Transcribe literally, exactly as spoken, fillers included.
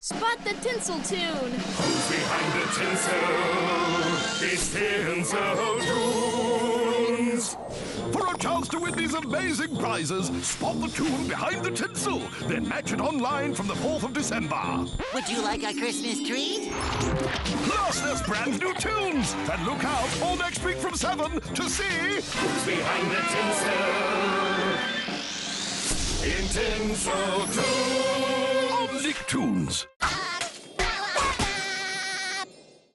Spot the tinsel tune! Who's behind the tinsel? It's Tinsel Tunes! For a chance to win these amazing prizes, spot the tune behind the tinsel, then match it online from the fourth of December. Would you like a Christmas treat? Plus, there's brand new tunes! And look out all next week from seven to see... Who's behind the tinsel? In Tinsel Tunes! On Nicktoons.